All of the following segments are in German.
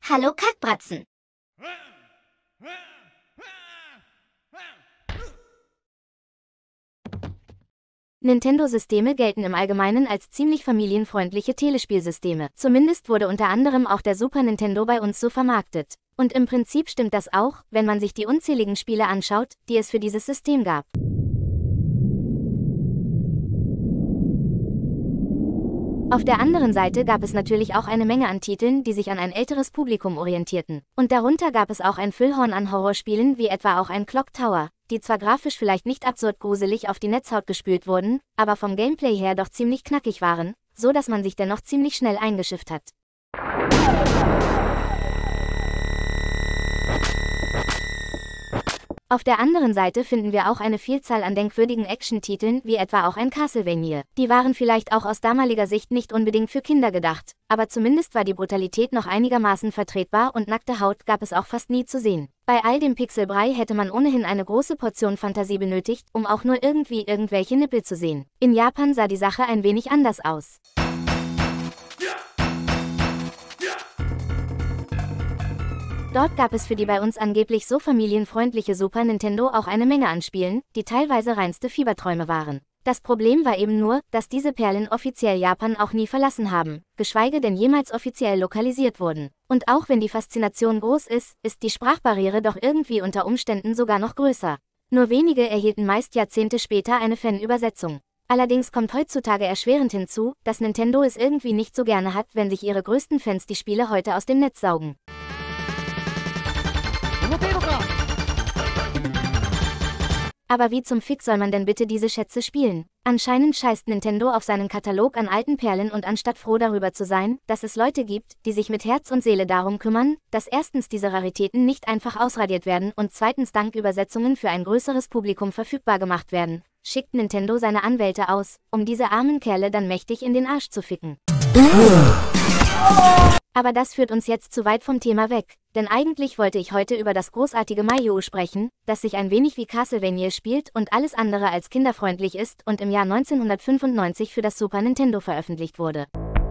Hallo Kackbratzen. Nintendo-Systeme gelten im Allgemeinen als ziemlich familienfreundliche Telespielsysteme. Zumindest wurde unter anderem auch der Super Nintendo bei uns so vermarktet. Und im Prinzip stimmt das auch, wenn man sich die unzähligen Spiele anschaut, die es für dieses System gab. Auf der anderen Seite gab es natürlich auch eine Menge an Titeln, die sich an ein älteres Publikum orientierten. Und darunter gab es auch ein Füllhorn an Horrorspielen wie etwa auch ein Clock Tower, die zwar grafisch vielleicht nicht absurd gruselig auf die Netzhaut gespült wurden, aber vom Gameplay her doch ziemlich knackig waren, so dass man sich dennoch ziemlich schnell eingeschifft hat. Auf der anderen Seite finden wir auch eine Vielzahl an denkwürdigen Action-Titeln, wie etwa auch ein Castlevania. Die waren vielleicht auch aus damaliger Sicht nicht unbedingt für Kinder gedacht, aber zumindest war die Brutalität noch einigermaßen vertretbar und nackte Haut gab es auch fast nie zu sehen. Bei all dem Pixelbrei hätte man ohnehin eine große Portion Fantasie benötigt, um auch nur irgendwie irgendwelche Nippel zu sehen. In Japan sah die Sache ein wenig anders aus. Dort gab es für die bei uns angeblich so familienfreundliche Super Nintendo auch eine Menge an Spielen, die teilweise reinste Fieberträume waren. Das Problem war eben nur, dass diese Perlen offiziell Japan auch nie verlassen haben, geschweige denn jemals offiziell lokalisiert wurden. Und auch wenn die Faszination groß ist, ist die Sprachbarriere doch irgendwie unter Umständen sogar noch größer. Nur wenige erhielten meist Jahrzehnte später eine Fan-Übersetzung. Allerdings kommt heutzutage erschwerend hinzu, dass Nintendo es irgendwie nicht so gerne hat, wenn sich ihre größten Fans die Spiele heute aus dem Netz saugen. Aber wie zum Fick soll man denn bitte diese Schätze spielen? Anscheinend scheißt Nintendo auf seinen Katalog an alten Perlen und anstatt froh darüber zu sein, dass es Leute gibt, die sich mit Herz und Seele darum kümmern, dass erstens diese Raritäten nicht einfach ausradiert werden und zweitens dank Übersetzungen für ein größeres Publikum verfügbar gemacht werden, schickt Nintendo seine Anwälte aus, um diese armen Kerle dann mächtig in den Arsch zu ficken. Aber das führt uns jetzt zu weit vom Thema weg, denn eigentlich wollte ich heute über das großartige Mario sprechen, das sich ein wenig wie Castlevania spielt und alles andere als kinderfreundlich ist und im Jahr 1995 für das Super Nintendo veröffentlicht wurde.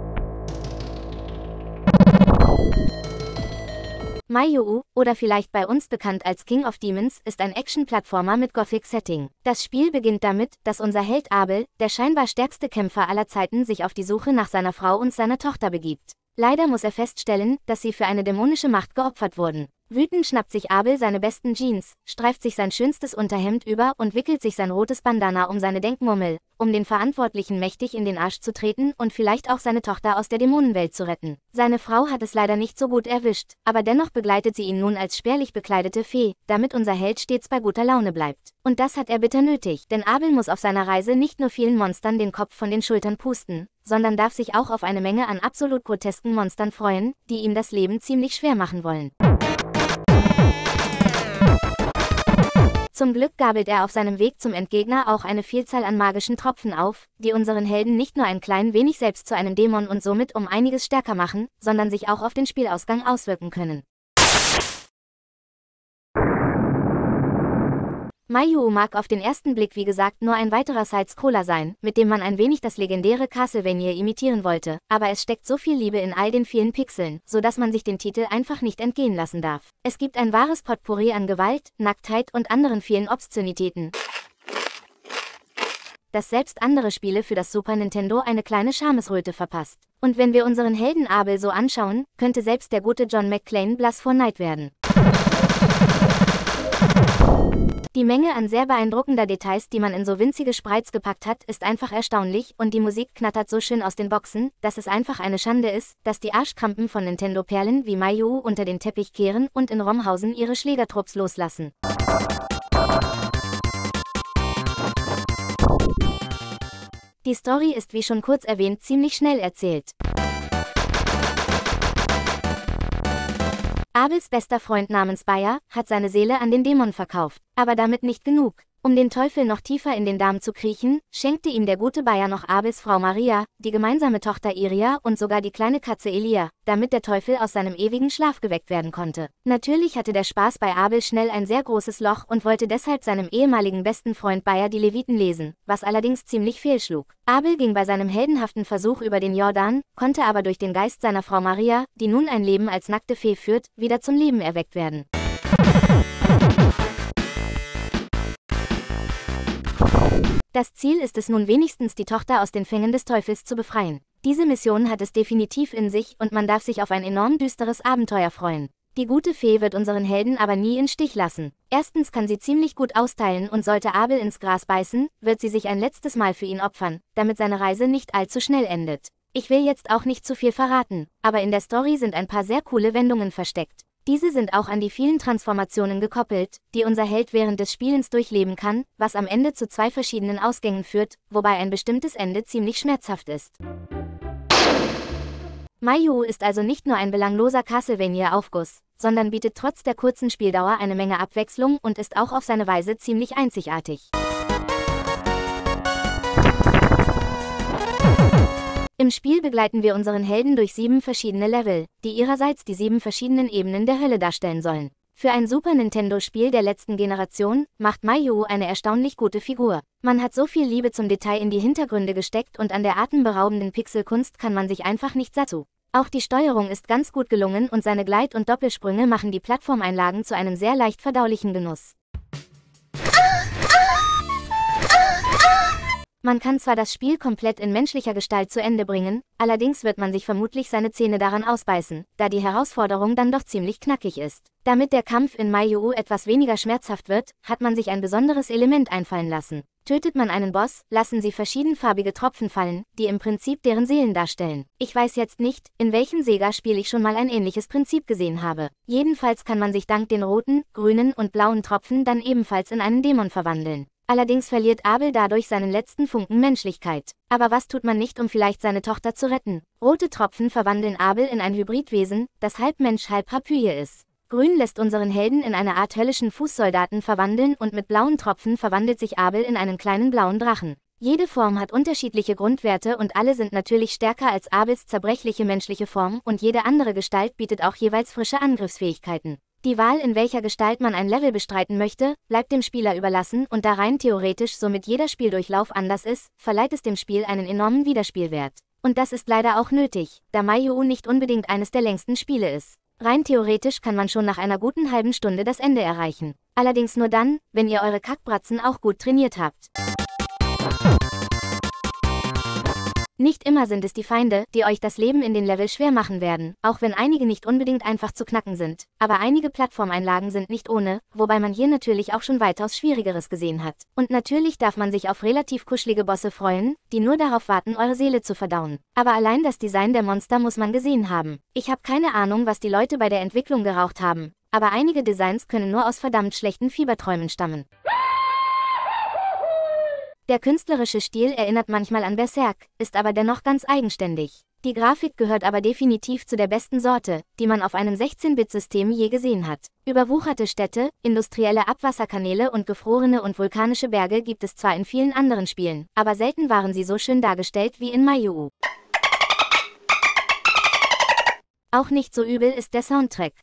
Mario, oder vielleicht bei uns bekannt als King of Demons, ist ein Action-Plattformer mit Gothic-Setting. Das Spiel beginnt damit, dass unser Held Abel, der scheinbar stärkste Kämpfer aller Zeiten, sich auf die Suche nach seiner Frau und seiner Tochter begibt. Leider muss er feststellen, dass sie für eine dämonische Macht geopfert wurden. Wütend schnappt sich Abel seine besten Jeans, streift sich sein schönstes Unterhemd über und wickelt sich sein rotes Bandana um seine Denkmurmel, um den Verantwortlichen mächtig in den Arsch zu treten und vielleicht auch seine Tochter aus der Dämonenwelt zu retten. Seine Frau hat es leider nicht so gut erwischt, aber dennoch begleitet sie ihn nun als spärlich bekleidete Fee, damit unser Held stets bei guter Laune bleibt. Und das hat er bitter nötig, denn Abel muss auf seiner Reise nicht nur vielen Monstern den Kopf von den Schultern pusten, sondern darf sich auch auf eine Menge an absolut grotesken Monstern freuen, die ihm das Leben ziemlich schwer machen wollen. Zum Glück gabelt er auf seinem Weg zum Endgegner auch eine Vielzahl an magischen Tropfen auf, die unseren Helden nicht nur ein klein wenig selbst zu einem Dämon und somit um einiges stärker machen, sondern sich auch auf den Spielausgang auswirken können. Mario mag auf den ersten Blick wie gesagt nur ein weiterer Side-Scroller sein, mit dem man ein wenig das legendäre Castlevania imitieren wollte, aber es steckt so viel Liebe in all den vielen Pixeln, sodass man sich den Titel einfach nicht entgehen lassen darf. Es gibt ein wahres Potpourri an Gewalt, Nacktheit und anderen vielen Obszönitäten, dass selbst andere Spiele für das Super Nintendo eine kleine Schamesröte verpasst. Und wenn wir unseren Helden Abel so anschauen, könnte selbst der gute John McClane blass vor Neid werden. Die Menge an sehr beeindruckender Details, die man in so winzige Sprites gepackt hat, ist einfach erstaunlich und die Musik knattert so schön aus den Boxen, dass es einfach eine Schande ist, dass die Arschkrampen von Nintendo-Perlen wie Mario unter den Teppich kehren und in Romhausen ihre Schlägertrupps loslassen. Die Story ist wie schon kurz erwähnt ziemlich schnell erzählt. Abels bester Freund namens Bayer hat seine Seele an den Dämon verkauft. Aber damit nicht genug. Um den Teufel noch tiefer in den Darm zu kriechen, schenkte ihm der gute Bayer noch Abels Frau Maria, die gemeinsame Tochter Iria und sogar die kleine Katze Elia, damit der Teufel aus seinem ewigen Schlaf geweckt werden konnte. Natürlich hatte der Spaß bei Abel schnell ein sehr großes Loch und wollte deshalb seinem ehemaligen besten Freund Bayer die Leviten lesen, was allerdings ziemlich fehlschlug. Abel ging bei seinem heldenhaften Versuch über den Jordan, konnte aber durch den Geist seiner Frau Maria, die nun ein Leben als nackte Fee führt, wieder zum Leben erweckt werden. Das Ziel ist es nun wenigstens, die Tochter aus den Fängen des Teufels zu befreien. Diese Mission hat es definitiv in sich und man darf sich auf ein enorm düsteres Abenteuer freuen. Die gute Fee wird unseren Helden aber nie im Stich lassen. Erstens kann sie ziemlich gut austeilen und sollte Abel ins Gras beißen, wird sie sich ein letztes Mal für ihn opfern, damit seine Reise nicht allzu schnell endet. Ich will jetzt auch nicht zu viel verraten, aber in der Story sind ein paar sehr coole Wendungen versteckt. Diese sind auch an die vielen Transformationen gekoppelt, die unser Held während des Spielens durchleben kann, was am Ende zu 2 verschiedenen Ausgängen führt, wobei ein bestimmtes Ende ziemlich schmerzhaft ist. MyU ist also nicht nur ein belangloser Castlevania-Aufguss, sondern bietet trotz der kurzen Spieldauer eine Menge Abwechslung und ist auch auf seine Weise ziemlich einzigartig. Im Spiel begleiten wir unseren Helden durch 7 verschiedene Level, die ihrerseits die 7 verschiedenen Ebenen der Hölle darstellen sollen. Für ein Super Nintendo-Spiel der letzten Generation macht MyU eine erstaunlich gute Figur. Man hat so viel Liebe zum Detail in die Hintergründe gesteckt und an der atemberaubenden Pixelkunst kann man sich einfach nicht satt zu. Auch die Steuerung ist ganz gut gelungen und seine Gleit- und Doppelsprünge machen die Plattformeinlagen zu einem sehr leicht verdaulichen Genuss. Man kann zwar das Spiel komplett in menschlicher Gestalt zu Ende bringen, allerdings wird man sich vermutlich seine Zähne daran ausbeißen, da die Herausforderung dann doch ziemlich knackig ist. Damit der Kampf in MyU etwas weniger schmerzhaft wird, hat man sich ein besonderes Element einfallen lassen. Tötet man einen Boss, lassen sie verschiedenfarbige Tropfen fallen, die im Prinzip deren Seelen darstellen. Ich weiß jetzt nicht, in welchem Sega-Spiel ich schon mal ein ähnliches Prinzip gesehen habe. Jedenfalls kann man sich dank den roten, grünen und blauen Tropfen dann ebenfalls in einen Dämon verwandeln. Allerdings verliert Abel dadurch seinen letzten Funken Menschlichkeit. Aber was tut man nicht, um vielleicht seine Tochter zu retten? Rote Tropfen verwandeln Abel in ein Hybridwesen, das halb Mensch, halb Harpyie ist. Grün lässt unseren Helden in eine Art höllischen Fußsoldaten verwandeln und mit blauen Tropfen verwandelt sich Abel in einen kleinen blauen Drachen. Jede Form hat unterschiedliche Grundwerte und alle sind natürlich stärker als Abels zerbrechliche menschliche Form und jede andere Gestalt bietet auch jeweils frische Angriffsfähigkeiten. Die Wahl, in welcher Gestalt man ein Level bestreiten möchte, bleibt dem Spieler überlassen und da rein theoretisch somit jeder Spieldurchlauf anders ist, verleiht es dem Spiel einen enormen Wiederspielwert. Und das ist leider auch nötig, da MyU nicht unbedingt eines der längsten Spiele ist. Rein theoretisch kann man schon nach einer guten halben Stunde das Ende erreichen. Allerdings nur dann, wenn ihr eure Kackbratzen auch gut trainiert habt. Nicht immer sind es die Feinde, die euch das Leben in den Level schwer machen werden, auch wenn einige nicht unbedingt einfach zu knacken sind. Aber einige Plattformeinlagen sind nicht ohne, wobei man hier natürlich auch schon weitaus Schwierigeres gesehen hat. Und natürlich darf man sich auf relativ kuschelige Bosse freuen, die nur darauf warten, eure Seele zu verdauen. Aber allein das Design der Monster muss man gesehen haben. Ich habe keine Ahnung, was die Leute bei der Entwicklung geraucht haben, aber einige Designs können nur aus verdammt schlechten Fieberträumen stammen. Der künstlerische Stil erinnert manchmal an Berserk, ist aber dennoch ganz eigenständig. Die Grafik gehört aber definitiv zu der besten Sorte, die man auf einem 16-Bit-System je gesehen hat. Überwucherte Städte, industrielle Abwasserkanäle und gefrorene und vulkanische Berge gibt es zwar in vielen anderen Spielen, aber selten waren sie so schön dargestellt wie in MyU. Auch nicht so übel ist der Soundtrack.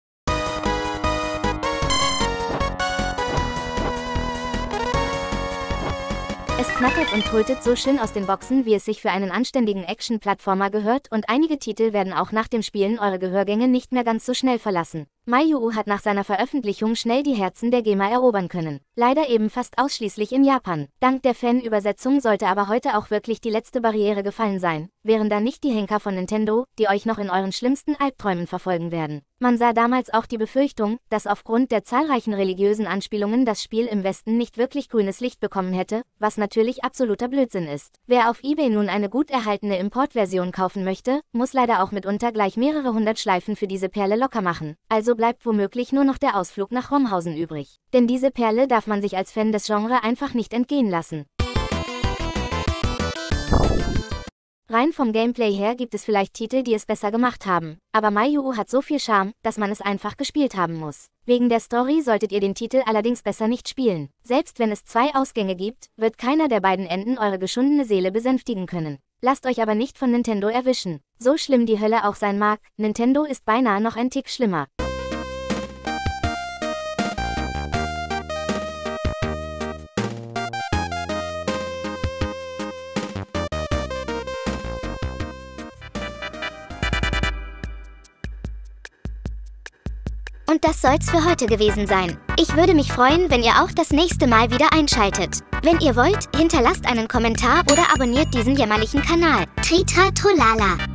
Es knattert und trötet so schön aus den Boxen, wie es sich für einen anständigen Action-Plattformer gehört und einige Titel werden auch nach dem Spielen eure Gehörgänge nicht mehr ganz so schnell verlassen. MyU hat nach seiner Veröffentlichung schnell die Herzen der Gamer erobern können. Leider eben fast ausschließlich in Japan. Dank der Fan-Übersetzung sollte aber heute auch wirklich die letzte Barriere gefallen sein, wären da nicht die Henker von Nintendo, die euch noch in euren schlimmsten Albträumen verfolgen werden. Man sah damals auch die Befürchtung, dass aufgrund der zahlreichen religiösen Anspielungen das Spiel im Westen nicht wirklich grünes Licht bekommen hätte, was natürlich absoluter Blödsinn ist. Wer auf eBay nun eine gut erhaltene Importversion kaufen möchte, muss leider auch mitunter gleich mehrere hundert Schleifen für diese Perle locker machen. Also bleibt womöglich nur noch der Ausflug nach Romhausen übrig. Denn diese Perle darf man sich als Fan des Genres einfach nicht entgehen lassen. Rein vom Gameplay her gibt es vielleicht Titel, die es besser gemacht haben, aber MyU hat so viel Charme, dass man es einfach gespielt haben muss. Wegen der Story solltet ihr den Titel allerdings besser nicht spielen. Selbst wenn es 2 Ausgänge gibt, wird keiner der beiden Enden eure geschundene Seele besänftigen können. Lasst euch aber nicht von Nintendo erwischen. So schlimm die Hölle auch sein mag, Nintendo ist beinahe noch ein Tick schlimmer. Und das soll's für heute gewesen sein. Ich würde mich freuen, wenn ihr auch das nächste Mal wieder einschaltet. Wenn ihr wollt, hinterlasst einen Kommentar oder abonniert diesen jämmerlichen Kanal. Tritra Trollala.